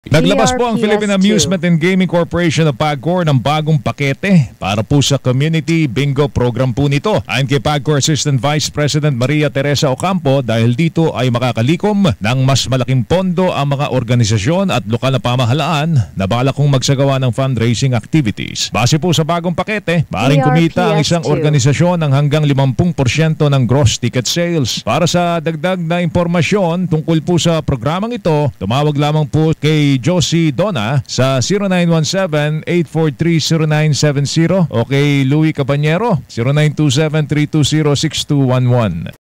Naglabas po ang Philippine Amusement and Gaming Corporation of PAGCOR ng bagong pakete para po sa Community Bingo Program po nito. Ayon kay PAGCOR Assistant Vice President Maria Teresa Ocampo, dahil dito ay makakalikom ng mas malaking pondo ang mga organisasyon at lokal na pamahalaan na balak kong magsagawa ng fundraising activities. Base po sa bagong pakete, maaaring kumita ang isang organisasyon ng hanggang 50% ng gross ticket sales. Para sa dagdag na impormasyon tungkol po sa programang ito, tumawag lamang po kay Josie Dona sa 0917-843-0970 o kay Louie Cabanyero 0927-320-6211.